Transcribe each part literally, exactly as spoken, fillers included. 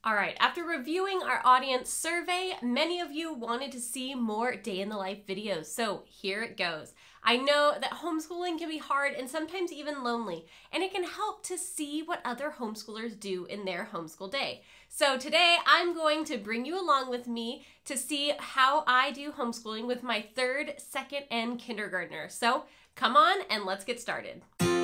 All right, after reviewing our audience survey, many of you wanted to see more day in the life videos, so here it goes. I know that homeschooling can be hard and sometimes even lonely, and it can help to see what other homeschoolers do in their homeschool day. So today I'm going to bring you along with me to see how I do homeschooling with my third, second, and kindergartner. So come on and let's get started.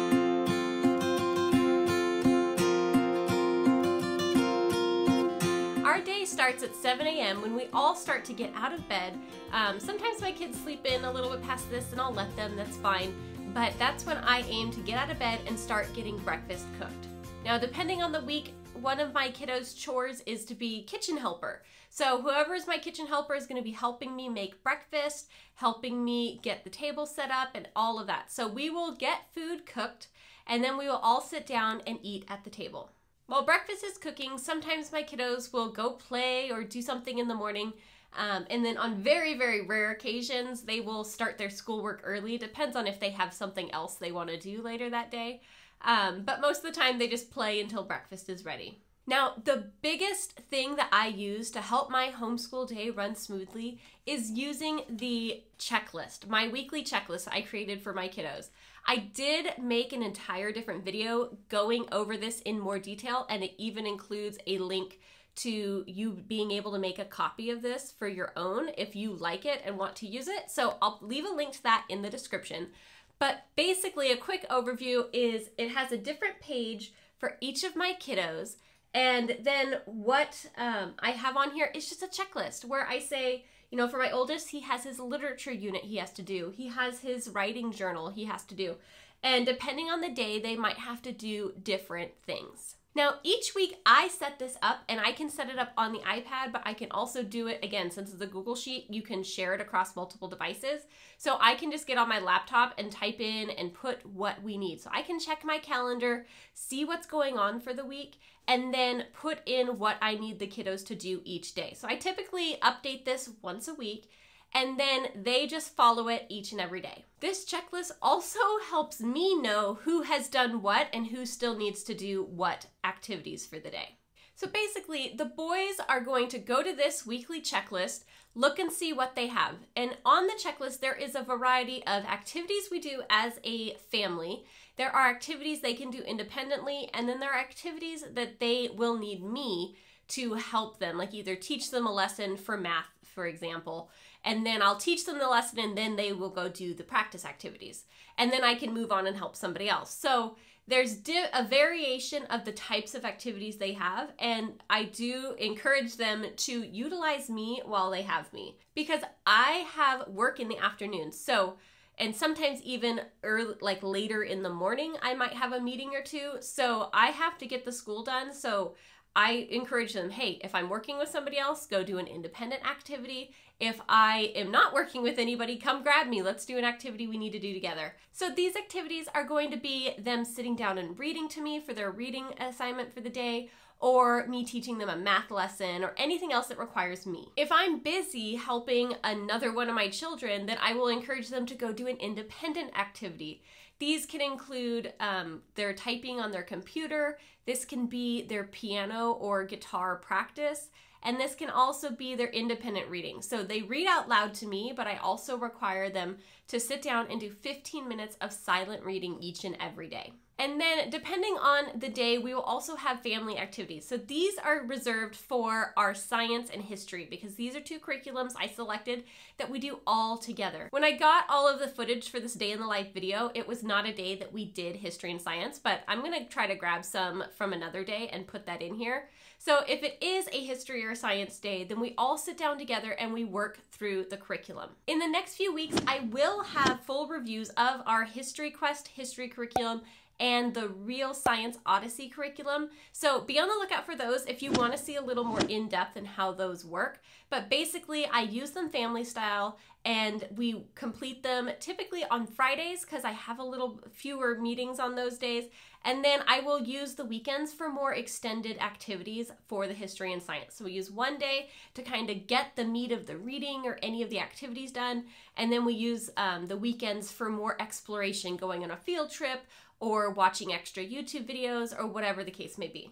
Our day starts at seven A M when we all start to get out of bed. Um, sometimes my kids sleep in a little bit past this and I'll let them, that's fine. But that's when I aim to get out of bed and start getting breakfast cooked. Now, depending on the week, one of my kiddos' chores is to be kitchen helper. So whoever is my kitchen helper is going to be helping me make breakfast, helping me get the table set up and all of that. So we will get food cooked and then we will all sit down and eat at the table. While breakfast is cooking, sometimes my kiddos will go play or do something in the morning. Um, and then on very, very rare occasions, they will start their schoolwork early. Depends on if they have something else they want to do later that day. Um, but most of the time they just play until breakfast is ready. Now, the biggest thing that I use to help my homeschool day run smoothly is using the checklist, my weekly checklist I created for my kiddos. I did make an entire different video going over this in more detail, and it even includes a link to you being able to make a copy of this for your own if you like it and want to use it. So I'll leave a link to that in the description. But basically, a quick overview is it has a different page for each of my kiddos. And then what um, I have on here is just a checklist where I say, you know, for my oldest, he has his literature unit he has to do. He has his writing journal he has to do. And depending on the day, they might have to do different things. Now, each week I set this up, and I can set it up on the iPad, but I can also do it, again, since it's a Google Sheet, you can share it across multiple devices. So I can just get on my laptop and type in and put what we need. So I can check my calendar, see what's going on for the week, and then put in what I need the kiddos to do each day. So I typically update this once a week, and then they just follow it each and every day. This checklist also helps me know who has done what and who still needs to do what activities for the day. So basically, the boys are going to go to this weekly checklist, look and see what they have. And on the checklist, there is a variety of activities we do as a family. There are activities they can do independently, and then there are activities that they will need me to help them, like either teach them a lesson for math, for example, and then I'll teach them the lesson and then they will go do the practice activities. And then I can move on and help somebody else. So there's a variation of the types of activities they have, and I do encourage them to utilize me while they have me, because I have work in the afternoon. So, and sometimes even early, like later in the morning, I might have a meeting or two. So I have to get the school done. So I encourage them, hey, if I'm working with somebody else, go do an independent activity. If I am not working with anybody, come grab me. Let's do an activity we need to do together. So these activities are going to be them sitting down and reading to me for their reading assignment for the day, or me teaching them a math lesson, or anything else that requires me. If I'm busy helping another one of my children, then I will encourage them to go do an independent activity. These can include um, their typing on their computer, this can be their piano or guitar practice, and this can also be their independent reading. So they read out loud to me, but I also require them to sit down and do fifteen minutes of silent reading each and every day. And then depending on the day, we will also have family activities. So these are reserved for our science and history, because these are two curriculums I selected that we do all together. When I got all of the footage for this day in the life video, it was not a day that we did history and science, but I'm gonna try to grab some from another day and put that in here. So if it is a history or science day, then we all sit down together and we work through the curriculum. In the next few weeks, I will have full reviews of our History Quest history curriculum and the Real Science Odyssey curriculum. So be on the lookout for those if you want to see a little more in-depth in how those work. But basically, I use them family style, and we complete them typically on Fridays because I have a little fewer meetings on those days. And then I will use the weekends for more extended activities for the history and science. So we use one day to kind of get the meat of the reading or any of the activities done. And then we use um, the weekends for more exploration, going on a field trip or watching extra YouTube videos or whatever the case may be.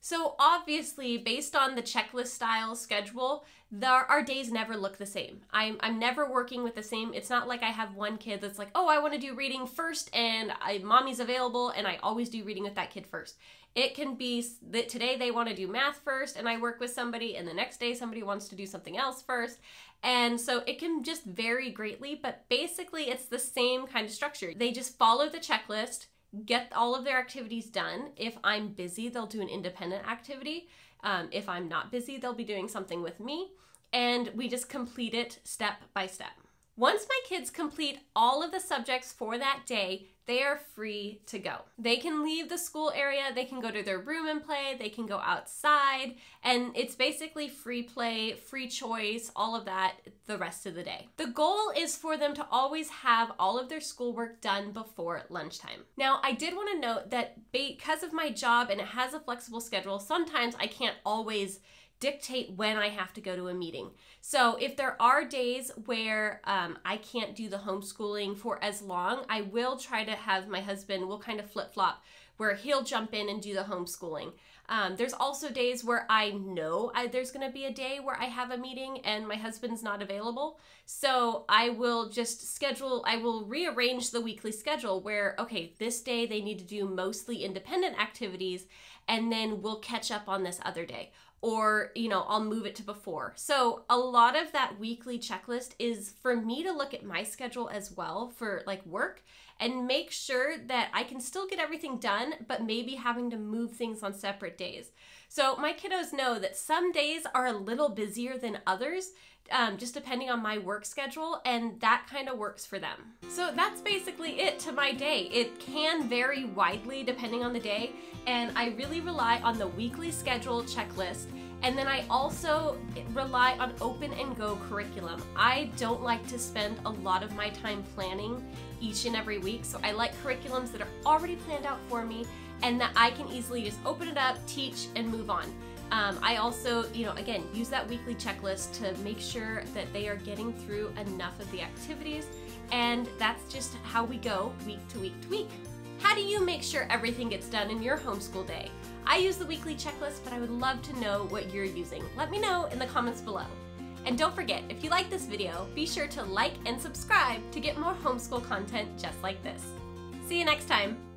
So obviously, based on the checklist style schedule, there, our days never look the same. I'm, I'm never working with the same, it's not like I have one kid that's like, oh, I want to do reading first and I, mommy's available and I always do reading with that kid first. It can be that today they want to do math first and I work with somebody, and the next day somebody wants to do something else first. And so it can just vary greatly, but basically it's the same kind of structure. They just follow the checklist, get all of their activities done. If I'm busy, they'll do an independent activity. Um, if I'm not busy, they'll be doing something with me, and we just complete it step by step. Once my kids complete all of the subjects for that day, they are free to go. They can leave the school area, they can go to their room and play, they can go outside, and it's basically free play, free choice, all of that the rest of the day. The goal is for them to always have all of their schoolwork done before lunchtime. Now, I did want to note that because of my job and it has a flexible schedule, sometimes I can't always dictate when I have to go to a meeting. So if there are days where um, I can't do the homeschooling for as long, I will try to have my husband, we'll kind of flip-flop, where he'll jump in and do the homeschooling. Um, there's also days where I know I, there's going to be a day where I have a meeting and my husband's not available. So I will just schedule, I will rearrange the weekly schedule where, okay, this day they need to do mostly independent activities, and then we'll catch up on this other day. Or, you know, I'll move it to before. So a lot of that weekly checklist is for me to look at my schedule as well for like work and make sure that I can still get everything done, but maybe having to move things on separate days. So my kiddos know that some days are a little busier than others, um, just depending on my work schedule, and that kind of works for them. So that's basically it to my day. It can vary widely depending on the day, and I really rely on the weekly schedule checklist. And then I also rely on open and go curriculum. I don't like to spend a lot of my time planning each and every week, so I like curriculums that are already planned out for me and that I can easily just open it up, teach, and move on. Um, I also, you know, again, use that weekly checklist to make sure that they are getting through enough of the activities, and that's just how we go week to week to week. How do you make sure everything gets done in your homeschool day? I use the weekly checklist, but I would love to know what you're using. Let me know in the comments below. And don't forget, if you like this video, be sure to like and subscribe to get more homeschool content just like this. See you next time.